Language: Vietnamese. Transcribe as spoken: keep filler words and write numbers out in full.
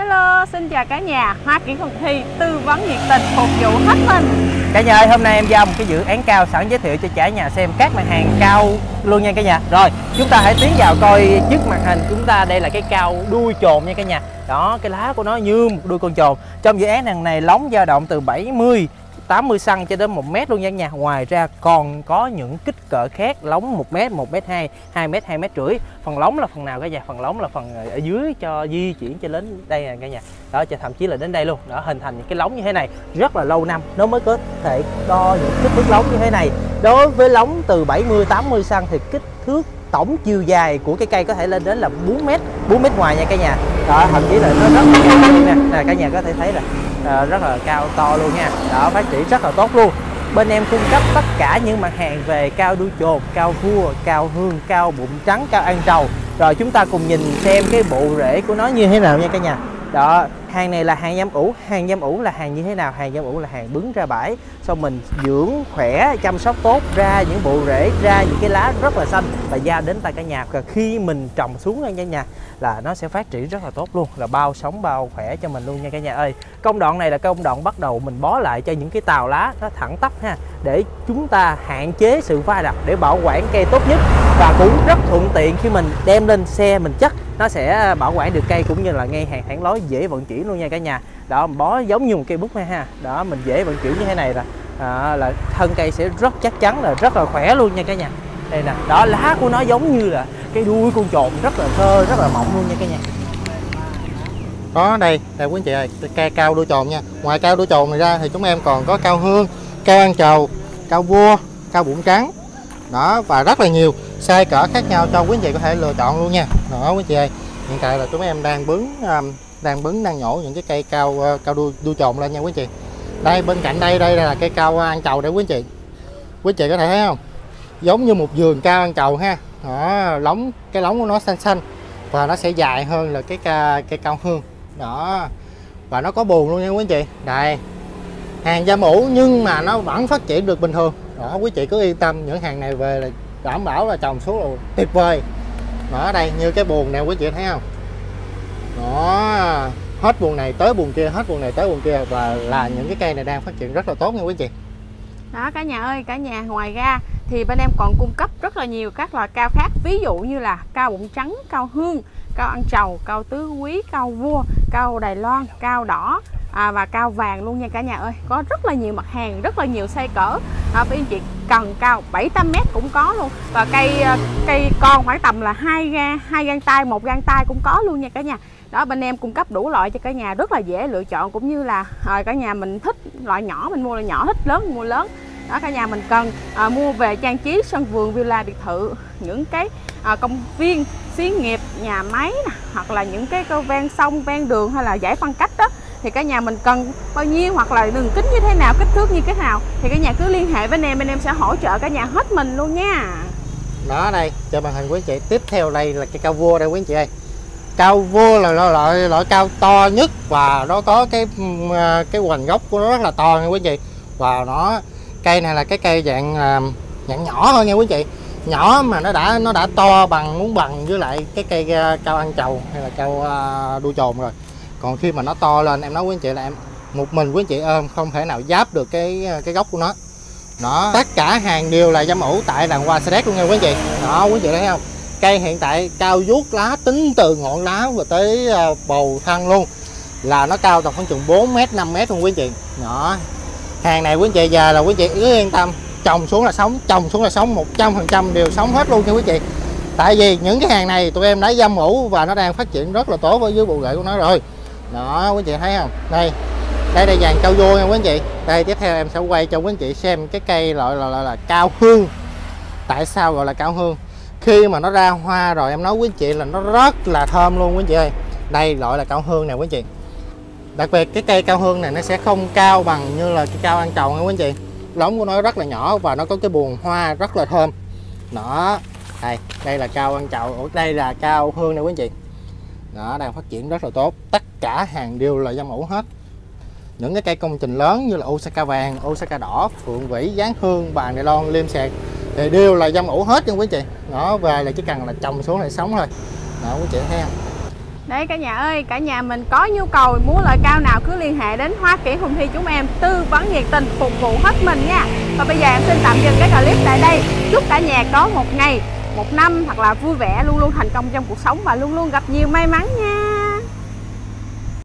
Hello, xin chào cả nhà. Hoa Kiển Thuận Thi tư vấn nhiệt tình phục vụ hết mình. Cả nhà ơi, hôm nay em giao một cái dự án cao sẵn giới thiệu cho cả nhà xem các mặt hàng cao luôn nha cả nhà. Rồi, chúng ta hãy tiến vào coi trước màn hình chúng ta. Đây là cái cao đuôi chồn nha cả nhà. Đó, cái lá của nó như một đuôi con chồn. Trong dự án này lóng dao động từ bảy mươi tám mươi xăng cho đến một mét luôn nha cả nhà. Ngoài ra còn có những kích cỡ khác, lóng một mét, một mét hai, hai mét, hai mét rưỡi. Phần lóng là phần nào cả nhà? Phần lóng là phần ở dưới cho di chuyển cho đến đây nè cả nhà. Đó, cho thậm chí là đến đây luôn. Đó, hình thành những cái lóng như thế này rất là lâu năm nó mới có thể đo những kích thước lóng như thế này. Đối với lóng từ bảy mươi tám mươi xăng thì kích thước tổng chiều dài của cái cây có thể lên đến là bốn mét, bốn mét ngoài nha cả nhà. Đó, thậm chí là nó rất là cao luôn nè. Nè, cả nhà có thể thấy là à, rất là cao to luôn nha. Đó, phát triển rất là tốt luôn. Bên em cung cấp tất cả những mặt hàng về cao đuôi chồn, cao vua, cao hương, cao bụng trắng, cao ăn trầu. Rồi chúng ta cùng nhìn xem cái bộ rễ của nó như thế nào nha cả nhà. Đó, hàng này là hàng giam ủ. Hàng giam ủ là hàng như thế nào? Hàng giam ủ là hàng bứng ra bãi, xong mình dưỡng khỏe, chăm sóc tốt, ra những bộ rễ, ra những cái lá rất là xanh và giao đến tay cả nhà. Và khi mình trồng xuống nha cả nhà là nó sẽ phát triển rất là tốt luôn, là bao sống bao khỏe cho mình luôn nha cả nhà ơi. Công đoạn này là công đoạn bắt đầu mình bó lại cho những cái tàu lá nó thẳng tắp ha, để chúng ta hạn chế sự va đập, để bảo quản cây tốt nhất. Và cũng rất thuận tiện khi mình đem lên xe mình chất, nó sẽ bảo quản được cây cũng như là ngay hàng thẳng lối, dễ vận chuyển luôn nha cả nhà. Đó, mình bó giống như một cây bút ha. Đó, mình dễ vận chuyển như thế này là à, là thân cây sẽ rất chắc chắn, là rất là khỏe luôn nha cả nhà. Đây nè, đó, lá của nó giống như là cái đuôi con trồn, rất là thơ, rất là mọng luôn nha cả nhà. Đó, đây, đây quý anh chị ơi, cây cao đuôi chồn nha. Ngoài cao đuôi chồn này ra thì chúng em còn có cao hương, cao ăn trầu, cao vua, cao bụng trắng. Đó, và rất là nhiều size cỡ khác nhau cho quý anh chị có thể lựa chọn luôn nha. Đó quý anh chị ơi, hiện tại là chúng em đang bứng um, đang bứng đang nhổ những cái cây cao uh, cao đuôi đuôi chồn lên nha quý anh chị. Đây bên cạnh đây đây là cây cao ăn trầu để quý anh chị. Quý anh chị có thể thấy không? Giống như một vườn cao ăn trầu ha. Đó, lóng cái lóng của nó xanh xanh và nó sẽ dài hơn là cái cây, cây cao hương. Đó, và nó có buồn luôn nha quý anh chị. Đây, hàng giam ủ nhưng mà nó vẫn phát triển được bình thường. Đó, quý chị cứ yên tâm, những hàng này về là đảm bảo là trồng xuống là tuyệt vời. Đó, đây như cái buồn này quý chị thấy không? Đó, hết buồn này tới buồn kia, hết buồn này tới buồn kia, và là những cái cây này đang phát triển rất là tốt nha quý chị. Đó cả nhà ơi, cả nhà, ngoài ra thì bên em còn cung cấp rất là nhiều các loại cao khác. Ví dụ như là cao bụng trắng, cao hương, cao ăn trầu, cao tứ quý, cao vua, cao Đài Loan, cao đỏ à, và cao vàng luôn nha cả nhà ơi. Có rất là nhiều mặt hàng, rất là nhiều size cỡ. À, với anh chị cần cao bảy tám mét cũng có luôn. Và cây cây con khoảng tầm là hai ga, hai gang tay, một gang tay cũng có luôn nha cả nhà. Đó, bên em cung cấp đủ loại cho cả nhà, rất là dễ lựa chọn, cũng như là à, cả nhà mình thích loại nhỏ mình mua là nhỏ, thích lớn mình mua lớn. Đó, cả nhà mình cần à, mua về trang trí sân vườn, villa, biệt thự, những cái à, công viên, xí nghiệp, nhà máy nè, hoặc là những cái câu ven sông, ven đường hay là giải phân cách đó, thì cả nhà mình cần bao nhiêu hoặc là đường kính như thế nào, kích thước như thế nào thì cả nhà cứ liên hệ với bên em, bên em sẽ hỗ trợ cả nhà hết mình luôn nha. Đó, đây cho màn hình quý anh chị. Tiếp theo đây là cái cao vua đây quý anh chị ơi. Cao vua là loại loại cao to nhất và nó có cái cái hoành gốc của nó rất là to nha quý anh chị. Và nó cây này là cái cây dạng dạng nhỏ thôi nha quý anh chị. Nhỏ mà nó đã nó đã to bằng, muốn bằng với lại cái cây cao ăn trầu hay là cao đuôi chồn rồi. Còn khi mà nó to lên, em nói quý anh chị là em một mình quý anh chị ôm không thể nào giáp được cái cái gốc của nó. Đó, tất cả hàng đều là giam ủ tại làng hoa Sa Đéc luôn nha quý anh chị. Đó, quý anh chị thấy không? Cây hiện tại cao vuốt lá, tính từ ngọn lá và tới bầu thân luôn là nó cao tầm khoảng chừng bốn mét, năm mét luôn quý anh chị. Đó, hàng này quý anh chị già là quý anh chị cứ yên tâm, trồng xuống là sống, trồng xuống là sống, một trăm phần trăm đều sống hết luôn nha quý anh chị. Tại vì những cái hàng này tụi em đã giam ủ và nó đang phát triển rất là tốt ở dưới bộ rễ của nó rồi. Đó, quý anh chị thấy không? Đây, đây là dàn cao vua nha quý anh chị. Đây, tiếp theo em sẽ quay cho quý anh chị xem cái cây loại là, là, là cao hương. Tại sao gọi là cao hương? Khi mà nó ra hoa rồi em nói quý anh chị là nó rất là thơm luôn quý anh chị ơi. Đây loại là cao hương nè quý anh chị. Đặc biệt cái cây cao hương này nó sẽ không cao bằng như là cái cao ăn trầu nha quý anh chị. Lóng của nó rất là nhỏ và nó có cái buồn hoa rất là thơm. Đó, đây, đây là cao ăn trầu, đây là cao hương nè quý anh chị. Đó, đang phát triển rất là tốt. Tất cả hàng đều là giam ủ hết. Những cái cây công trình lớn như là Osaka vàng, Osaka đỏ, phượng vĩ, giáng hương, bàn Đài Loan, liêm sẹt thì đều là giam ủ hết nha quý chị. Đó, về là chỉ cần là trồng xuống là sống thôi. Đó quý chị thấy không? Đấy cả nhà ơi, cả nhà mình có nhu cầu muốn loại cao nào cứ liên hệ đến Hoa Kiển Hùng Thi chúng em tư vấn nhiệt tình phục vụ hết mình nha. Và bây giờ em xin tạm dừng cái clip tại đây. Chúc cả nhà có một ngày, một năm thật là vui vẻ, luôn luôn thành công trong cuộc sống và luôn luôn gặp nhiều may mắn nha.